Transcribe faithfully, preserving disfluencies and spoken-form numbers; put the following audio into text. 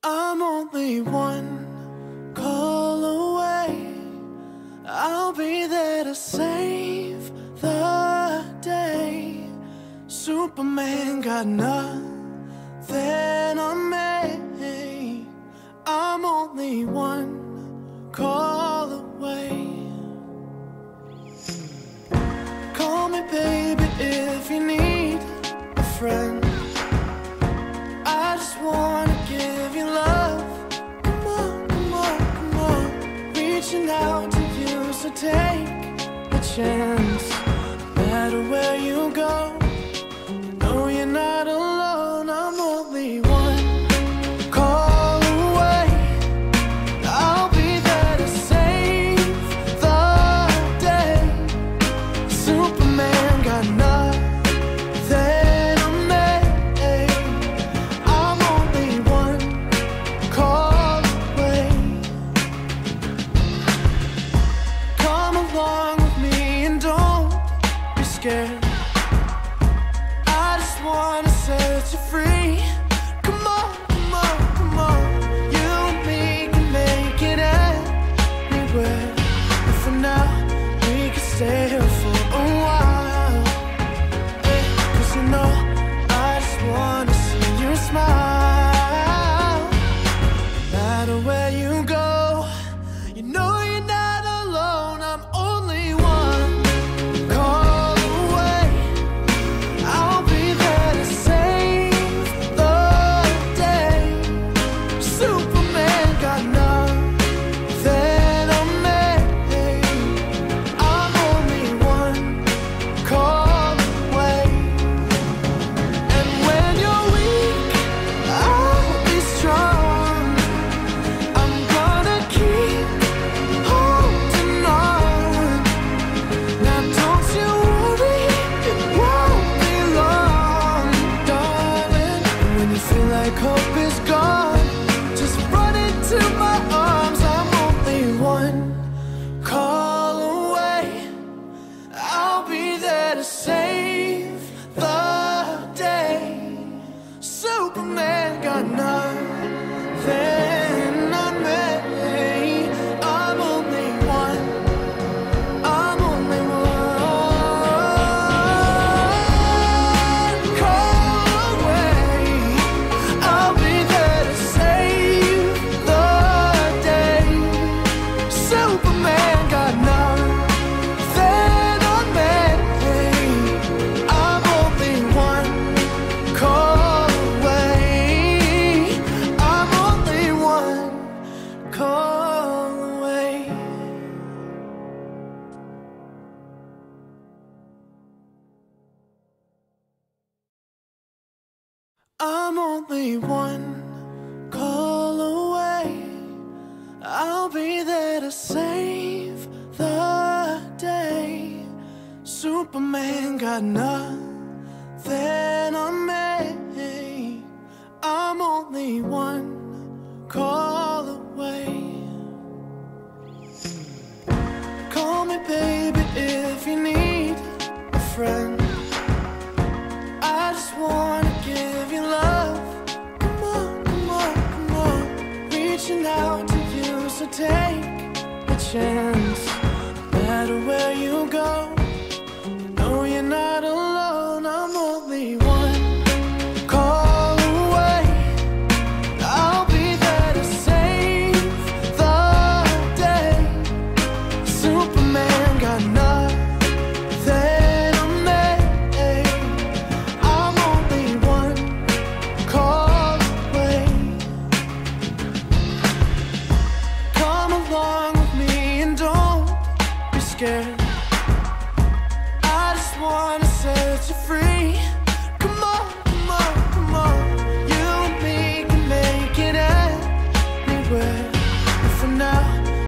I'm only one call away. I'll be there to save the day. Superman got nothing on me. I'm only one call away. Call me baby if you need a friend. I just wanna give you love. Come on, come on, come on. Reaching out to you, so take a chance. No matter where you go, no, you're not alone. I'm only one call away. I'll be there to save the day. Superman got nothing on me. I'm only one call away. Come along with me and don't be scared. I just wanna set you free. Come on, come on, come on. You and me can make it anywhere. And for now, we can stay here for a while. Yeah, 'cause you know, I just wanna see you smile. No matter where you go, you know you're not alone. I'm only one call away. I'll be there to save the day. Superman got nothing on me. I'm only one call away. And when you're weak, I'll be strong. I'm gonna keep holding on. Now don't you worry, it won't be long, darling. And when you feel like hope is gone, just run into my arms. I'm only one call away. I'll be there to save the day. Superman got nothing on me. I'm only one. I'm only one call away. I'll be there to save the day. Superman got nothing on me. I'm only one call away. I'm only one call away. I'm only one call away. I'll be there to save the day. Superman got nothing on me. I'm only one call away. Call me baby if you need a friend. I just wanna give you love. Come on, come on, come on. Reaching out to you, so take a chance. No matter where you go, no, you're not alone. I'm only one call away. I'll be there to save the day. Superman got nothing on me. I'm only one call away. Come along with me and don't be scared. I just wanna set you free.